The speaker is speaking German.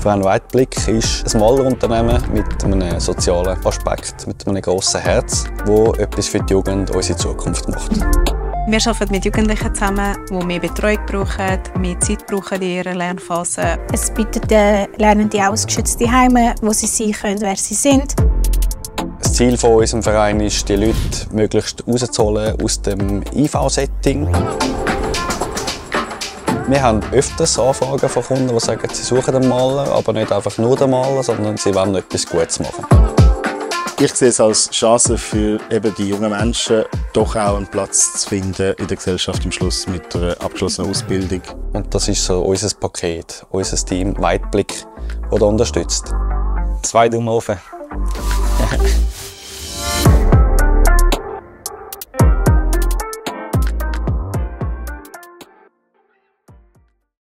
Verein Weitblick ist ein Malerunternehmen mit einem sozialen Aspekt, mit einem grossen Herz, das etwas für die Jugend, unsere Zukunft macht. Wir arbeiten mit Jugendlichen zusammen, die mehr Betreuung brauchen, mehr Zeit brauchen in ihrer Lernphase. Es bietet den Lernenden auch geschützte Heime, wo sie sein können, wer sie sind. Das Ziel von unserem Verein ist, die Leute möglichst rauszuholen aus dem IV-Setting. Wir haben öfters Anfragen von Kunden, die sagen, sie suchen den Maler, aber nicht einfach nur den Maler, sondern sie wollen etwas Gutes machen. Ich sehe es als Chance für eben die jungen Menschen, doch auch einen Platz zu finden in der Gesellschaft am Schluss mit einer abgeschlossenen Ausbildung. Und das ist so unser Paket, unser Team Weitblick, das unterstützt. 2 Daumen offen.